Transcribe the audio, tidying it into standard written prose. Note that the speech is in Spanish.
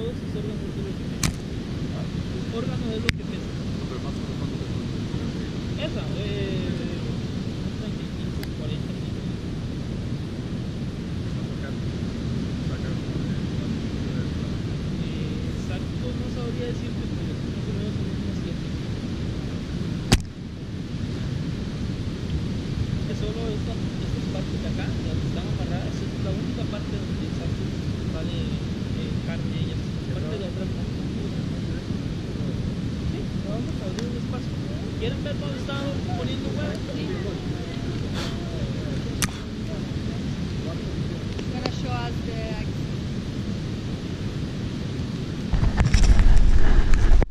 todos sus órganos es lo que pesa. Sus órganos es lo que pesa. Pero más o menos cuánto te Esa, 35, 40 minutos. Exacto, no sabría decirte, pero más o menos son unos 7. Que solo estas partes de acá, las que están amarradas, es la única parte donde sale carne y esas partes de atrás. Sí, vamos a abrir un espacio. ¿Quieren ver dónde están poniendo huevos? Gonna show us the